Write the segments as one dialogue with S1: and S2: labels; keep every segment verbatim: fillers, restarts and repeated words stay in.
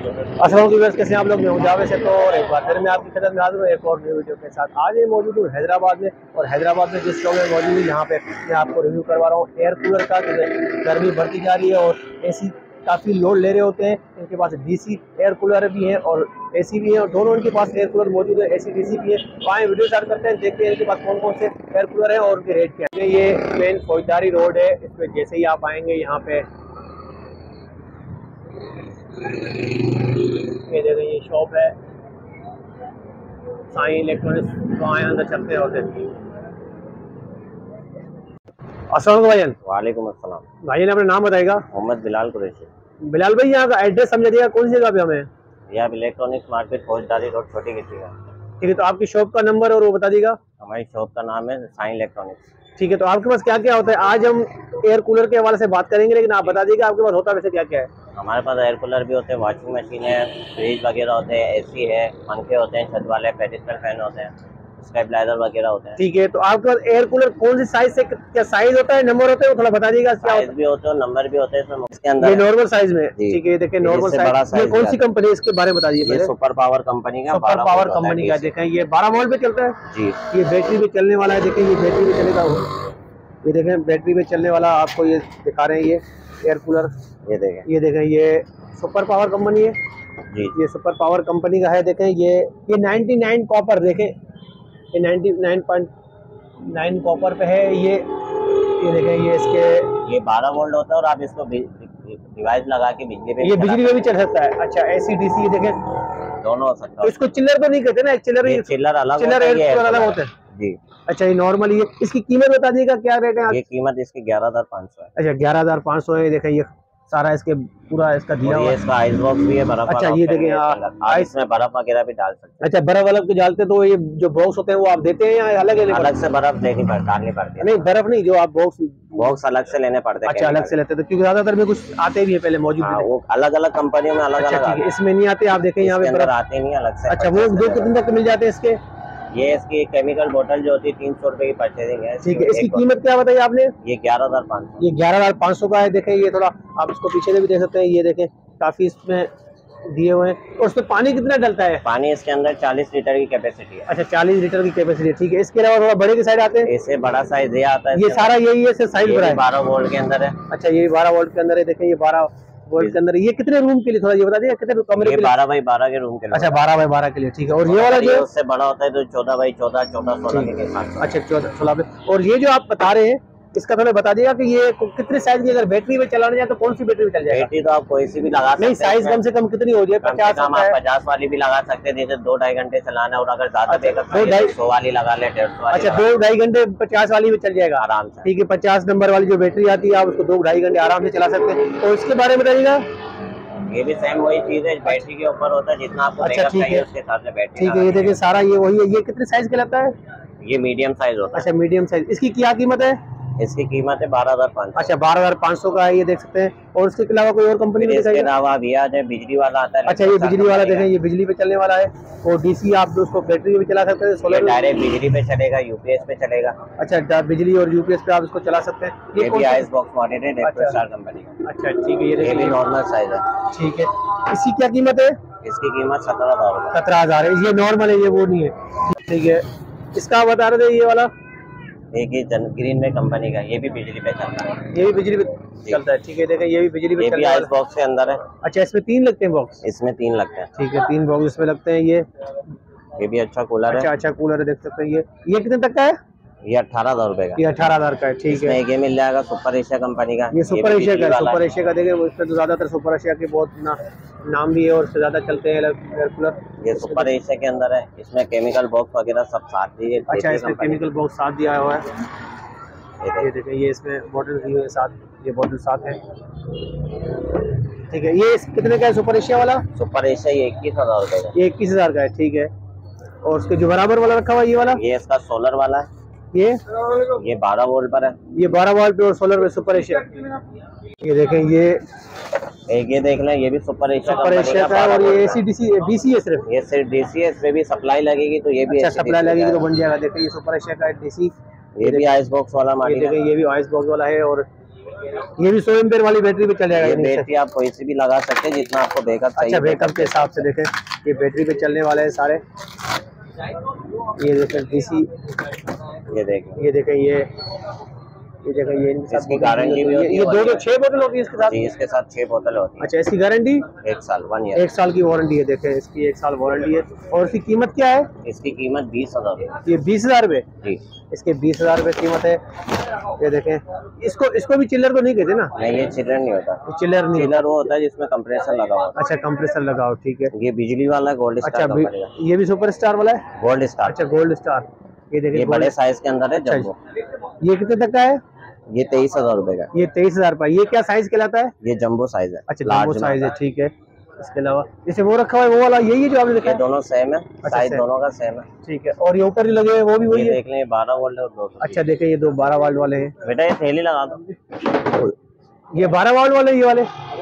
S1: अस्सलाम वालेकुम, कैसे हैं आप लोग? मैं हूं जावेद से। तो और एक बार फिर मैं आपकी खिदमत में हाजिर हूं एक और न्यू वीडियो के साथ। आज मैं मौजूद हूँ हैदराबाद में, और हैदराबाद में जिस शो में मौजूद हूँ यहाँ पे मैं आपको रिव्यू करवा रहा हूँ एयर कूलर का। गर्मी बढ़ती जा रही है और एसी काफ़ी लोड ले रहे होते हैं। इनके पास डीसी एयर कूलर भी हैं और एसी भी है, और दोनों इनके पास एयर कूलर मौजूद है, एसी डीसी भी है। तो आए वीडियो स्टार्ट करते हैं, देखते हैं इनके पास कौन कौन से एयर कूलर हैं और उनके रेट क्या है। ये मेन फौजदारी रोड है, इस पर जैसे ही आप आएंगे यहाँ पे ये देखें, ये शॉप है साईं इलेक्ट्रॉनिक्स। तो आए अंदर चलते हैं और देखते हैं। अस्सलाम भाईजान।
S2: वालेकुम अस्सलाम।
S1: भाईजान अपना नाम बताएगा?
S2: मोहम्मद बिलाल कुरैशी।
S1: बिलाल भाई, यहाँ का एड्रेस समझा दिएगा, कौन सी जगह पे हमें?
S2: यह इलेक्ट्रॉनिक्स मार्केट फौजदारी रोड छोटी गिट्टी का।
S1: ठीक है, तो आपकी शॉप का नंबर और वो बता दीजिएगा।
S2: हमारी शॉप का नाम है साईं इलेक्ट्रॉनिक्स।
S1: ठीक है, तो आपके पास क्या क्या होता है? आज हम एयर कूलर के हवाले से बात करेंगे, लेकिन आप बता दीजिएगा आपके पास होता वैसे क्या क्या है।
S2: हमारे पास एयर कूलर भी होते हैं, वॉशिंग मशीन है, फ्रिज वगैरह होते हैं, एसी है, पंखे होते हैं, छत वाले पेडिस्टल फैन होते हैं, स्टेबलाइजर वगैरह होते हैं।
S1: ठीक है, तो आपके पास एयर कूलर कौन सी साइज से क्या साइज होता है, नंबर होता है, वो थोड़ा बता दीजिएगा।
S2: साइज भी होते हैं, नंबर भी होते हैं इसमें। इसके अंदर
S1: ये नॉर्मल साइज में। ठीक है, देखें नॉर्मल साइज। ये कौन सी कंपनी है, इसके बारे में बताइए पहले।
S2: सुपर पावर कंपनी का।
S1: सुपर पावर कंपनी का। देखें ये बारह वोल्ट पे चलता है
S2: जी।
S1: ये बैटरी पे चलने वाला है। देखें ये बैटरी पे चलेगा, ये देखें बैटरी पे चलने वाला आपको ये दिखा रहे हैं ये एयर कूलर। ये देखें ये देखें ये सुपर पावर कंपनी है
S2: जी।
S1: ये सुपर पावर कंपनी का है। देखें ये ये निन्यानवे कॉपर, देखें ये निन्यानवे पॉइंट नौ कॉपर पे है। ये ये देखें ये इसके
S2: ये बारह वोल्ट होता है, और आप इसको डिवाइस लगा के बिजली पे
S1: ये बिजली में भी चल सकता है। अच्छा, एसी डीसी देखें
S2: दोनों हो सकता है।
S1: तो इसको चिल्लर तो नहीं कहते ना, एक चिल्लर ही
S2: चिल्लर अलग
S1: चिल्लर एयर कूलर अलग होता है
S2: जी।
S1: अच्छा, ये नॉर्मल ये इसकी कीमत बता दीजिएगा, क्या रेट है?
S2: ये कीमत इसकी ग्यारह हजार पाँच सौ है।
S1: अच्छा, ग्यारह हजार पाँच सौ है। देखें ये सारा इसके पूरा इसका दिया हुआ है।
S2: इसका आइस बॉक्स भी है, बर्फ।
S1: अच्छा, ये देखें आइस
S2: में बर्फ वगैरह भी डाल सकते हैं।
S1: अच्छा, बर्फ अलग के डालते तो ये जो बॉक्स होते हैं वो आप देते हैं या अलग है?
S2: अलग से बर्फ देनी पड़ती, डालनी पड़ती है।
S1: नहीं, बर्फ नहीं, जो आप बॉक्स
S2: बॉक्स अलग से लेने पड़ते हैं।
S1: अच्छा, अलग से लेते हैं, तो क्योंकि ज्यादातर में कुछ आते भी है पहले मौजूद।
S2: हाँ, वो अलग अलग कंपनियों में अलग अलग।
S1: अच्छा, इसमें नहीं आते, आप देखें यहाँ पे
S2: अंदर आते नहीं अलग से।
S1: अच्छा, वो दो कितने तक मिल जाते हैं इसके?
S2: ये इसकी केमिकल बोतल जो होती है तीन सौ रुपए की परचेजिंग है।
S1: ठीक है, इसकी कीमत क्या बताई आपने?
S2: ये ग्यारह हजार पाँच सौ।
S1: ये ग्यारह हजार पाँच सौ का है। देखें ये थोड़ा आप इसको पीछे से भी देख सकते हैं। ये देखें काफी इसमें दिए हुए हैं। और उसमें पानी कितना डलता है?
S2: पानी इसके अंदर चालीस लीटर की कैपेसिटी है।
S1: अच्छा, चालीस लीटर की कैपेसिटी है। ठीक है, इसके अलावा थोड़ा बड़े के साइड आते हैं।
S2: इससे बड़ा साइज ये आता है।
S1: ये सारा यही है, साइज बड़ा है।
S2: बारह वोल्ट के अंदर है।
S1: अच्छा, ये बारह वोल्ट के अंदर है। देखें ये बारह वोल्ट के अंदर। ये कितने रूम के लिए थोड़ा ये बता दीजिए, कितने कमरे के लिए?
S2: बारह बाई बारह के रूम के लिए।
S1: अच्छा, बारह बाई बारह के लिए। ठीक है, और ये वाला जो
S2: उससे बड़ा होता है तो चौदह बाई चौदह चौदह सोलह के साथ।
S1: अच्छा, चौदह सोलह पे। और ये जो आप बता रहे हैं इसका थोड़ा बता दिएगा कि ये कितने साइज की, अगर बैटरी में चलाने जाए तो कौन सी बैटरी में चल जाएगा?
S2: बैटरी तो आप कोई सी भी लगा सकते हैं।
S1: नहीं, साइज कम से कम कितनी हो जाए? पचास
S2: आप पचास वाली भी लगा सकते हैं, जैसे दो ढाई घंटे चलाना, और अगर ज्यादा बैकअप
S1: दो ढाई
S2: सौ वाली लगा ले, डेढ़ सौ।
S1: अच्छा, दो ढाई घंटे पचास वाली में चल जाएगा
S2: आराम से।
S1: ठीक है, पचास नंबर वाली जो बैटरी आती है आप उसको दो ढाई घंटे आराम से चला सकते हैं। तो इसके बारे में बताइएगा।
S2: ये भी सेम वही चीज है, बैटरी के ऊपर होता है, जितना आपको
S1: अच्छा, ठीक है,
S2: उसके हिसाब से बैटरी।
S1: ठीक है, ये देखिए सारा ये वही है। ये कितने साइज का लगता है?
S2: ये मीडियम साइज होता है।
S1: अच्छा, मीडियम साइज। इसकी क्या कीमत है?
S2: इसकी कीमत है बारह हजार पाँच सौ।
S1: अच्छा, बारह हजार पाँच सौ का है, ये देख सकते हैं। और उसके अलावा कोई और कंपनी में
S2: इसके अलावा भी आ जाए, बिजली वाला आता है।
S1: अच्छा, ये बिजली वाला देखें, ये बिजली पे चलने वाला है। और डीसी आप उसको बैटरी भी चला सकते हैं, सोलर
S2: डायरेक्ट बिजली पे चलेगा, यूपीएस पे चलेगा।
S1: अच्छा, बिजली और यूपीएस पे आप इसको चला सकते हैं।
S2: ये भी आइस बॉक्स मॉडल है, स्टार कंपनी का।
S1: अच्छा, ठीक है, ये देखिए
S2: नॉर्मल साइज है।
S1: ठीक है, इसकी क्या कीमत है?
S2: इसकी कीमत सत्रह हजार
S1: सत्रह हजार है। ये नॉर्मल है, ये वो नहीं है। ठीक है, इसका आप बता रहे थे ये वाला
S2: एक ही ग्रीन में कंपनी का, ये भी बिजली पे चलता है।
S1: ये भी बिजली पे चलता है। ठीक है, देखें ये भी बिजली पे चलता है।
S2: आइस बॉक्स के अंदर है।
S1: अच्छा, इसमें तीन लगते हैं बॉक्स?
S2: इसमें तीन लगते हैं।
S1: ठीक है, तीन बॉक्स इसमें लगते हैं। ये
S2: ये भी अच्छा कूलर है।
S1: अच्छा अच्छा कूलर है, देख सकते हैं। ये ये कितने तक का है?
S2: ये अठारह हजार रुपए का।
S1: ये अठारह हजार का है। ठीक है,
S2: ये मिल जाएगा सुपर एशिया कंपनी का।
S1: ये सुपर एशिया का, सुपर एशिया का। देखें उसमें तो ज्यादातर सुपर एशिया के बहुत ना, नाम भी है और उससे ज्यादा चलते हैं एयर कूलर।
S2: ये सुपर एशिया के अंदर है, इसमें केमिकल बॉक्स वगैरह सब साथ दिए।
S1: अच्छा, इसमें केमिकल बॉक्स साथ दिया हुआ है। ये देखें, ये इसमें बॉटल दिए हुए साथ, ये बॉटल साथ है। ठीक है, ये कितने का है सुपर एशिया वाला?
S2: सुपर एशिया ये इक्कीस हजार रुपए का।
S1: ये इक्कीस हजार का है। ठीक है, और उसके जो बराबर वाला रखा हुआ ये वाला?
S2: ये इसका सोलर वाला है।
S1: ये
S2: ये बारह वोल्ट पर है।
S1: ये बारह वोल्ट पे और सोलर पे सुपर एशिया। ये देखें, ये
S2: एक ये देख लें, ये भी सुपर एशिया
S1: सुपर एशिया का है। और ये एसी डीसी डीसी है सिर्फ?
S2: ये सिर्फ डीसी है, इसमें भी सप्लाई लगेगी तो ये भी
S1: अच्छा, सप्लाई लगेगी तो बन जाएगा। देखिए, ये सुपर एशिया का है डीसी।
S2: ये भी आइस बॉक्स वाला मॉडल है।
S1: ये भी आइस बॉक्स वाला है। और ये भी सौ एम्पेयर वाली बैटरी पे चलेगा?
S2: ये बैटरी आप कोई सी भी लगा सकते हैं जितना आपको बैकअप चाहिए।
S1: अच्छा, बैकअप के हिसाब से देखें ये बैटरी पे चलने वाले हैं सारे। ये देखें डीसी,
S2: ये देखें
S1: ये देखें ये ये देखें ये
S2: इसकी गारंटी भी होती है।
S1: ये दो दो छह बोतल होती है इसके साथ?
S2: जी, इसके साथ छह बोतल होती है।
S1: अच्छा, इसकी गारंटी
S2: एक साल, वन ईयर,
S1: एक साल की वारंटी है। देखें इसकी एक साल वारंटी है। और इसकी कीमत क्या है?
S2: इसकी कीमत बीस हजार
S1: ये बीस हजार रुपये
S2: जी,
S1: इसके बीस हजार रुपये कीमत है। ये देखें, इसको इसको भी चिल्लर तो नहीं कहते ना?
S2: नहीं, ये चिल्लर नहीं होता।
S1: चिल्लर नहीं,
S2: चिल्लर वो होता है जिसमें कंप्रेसर लगा हुआ।
S1: अच्छा, कंप्रेसर लगाओ, ठीक है।
S2: ये बिजली वाला गोल्ड स्टार
S1: अच्छा,
S2: कंपनी का।
S1: ये भी सुपर स्टार वाला है?
S2: Gold Star.
S1: अच्छा, गोल्ड स्टार। ये देखें,
S2: ये बड़े साइज के अंदर है जंबो।
S1: ये कितने तक का है?
S2: ये तेईस हजार रुपए का।
S1: ये तेईस हजार रुपये। ये क्या साइज कहलाता है?
S2: ये जंबो साइज है।
S1: अच्छा, जंबो साइज है, ठीक है। इसके अलावा जैसे वो रखा हुआ है वो वाला यही है जो आपने दिखाया?
S2: दोनों सेम है, साइज
S1: सेम।
S2: दोनों का सेम है,
S1: ठीक है। और ये ऊपर लगे हुए वो भी वही है?
S2: देख लें, बारह वोल्ट और दो।
S1: अच्छा, देखें ये दो बारह वाल्ट वाले हैं।
S2: बेटा ये थैली लगा दो।
S1: ये बारह वाल्ट वाले ये वाले?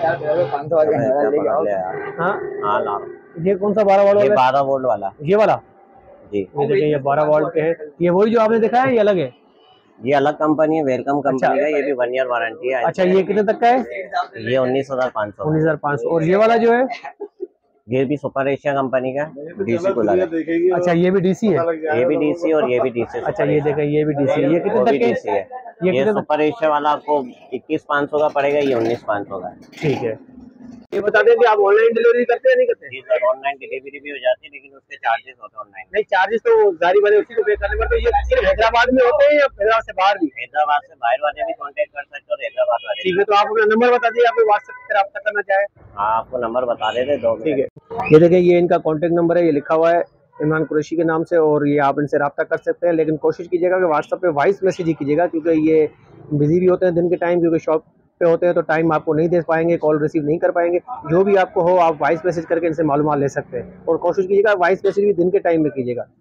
S1: हाँ
S2: हाँ,
S1: ये कौन सा बारह वाल्ट
S2: ये
S1: वाला?
S2: बारह वोल्ट वाला
S1: ये वाला
S2: जी।
S1: ये देखिए ये बारह वाल्ट के है। ये वही जो आपने दिखाया है, ये अलग है?
S2: ये अलग कंपनी है, वेलकम कंपनी का। ये भी वन ईयर वारंटी है।
S1: अच्छा, ये कितने तक का है?
S2: ये उन्नीस हजार पाँच सौ
S1: उन्नीस हजार पाँच सौ। और ये वाला जो है?
S2: ये भी सुपर एशिया कंपनी का डीसी कूलर है।
S1: अच्छा, ये भी डीसी है?
S2: ये भी डीसी और ये भी डीसी।
S1: अच्छा, ये देखें ये भी डीसी है। ये कितने तक
S2: डीसी है?
S1: ये,
S2: ये सुपर एशिया वाला आपको इक्कीस पाँच सौ का पड़ेगा, ये उन्नीस पाँच सौ का है।
S1: ठीक है। ये बता दें कि आप ऑनलाइन डिलीवरी करते हैं नहीं करते?
S2: जी सर, ऑनलाइन डिलीवरी भी हो जाती है, लेकिन उसके चार्जेस होते हैं ऑनलाइन।
S1: नहीं, चार्जेस तो जारी वाले उसी को पे करने पड़ते हैं। ये सिर्फ हैदराबाद में होते हैं या हैदराबाद से बाहर भी?
S2: हैदराबाद से बाहर वाले भी कांटेक्ट कर सकते हो और हैदराबाद वाले।
S1: ठीक है, तो आप अपना नंबर बता दीजिए, आप व्हाट्सएप पे रब्ता करना चाहे।
S2: हाँ, आपको नंबर बता देते दो।
S1: ठीक है, ये देखिए ये इनका कॉन्टेक्ट नंबर है, ये लिखा हुआ है इमरान कुरैशी के नाम से, और ये आप इनसे रब्ता कर सकते हैं। लेकिन कोशिश कीजिएगा कि व्हाट्सएप पे वॉइस मैसेज ही कीजिएगा, क्योंकि ये बिजी भी होते हैं दिन के टाइम, क्योंकि शॉप पे होते हैं तो टाइम आपको नहीं दे पाएंगे, कॉल रिसीव नहीं कर पाएंगे। जो भी आपको हो आप वॉइस मैसेज करके इनसे मालूमात ले सकते हैं, और कोशिश कीजिएगा वॉइस मैसेज भी दिन के टाइम में कीजिएगा।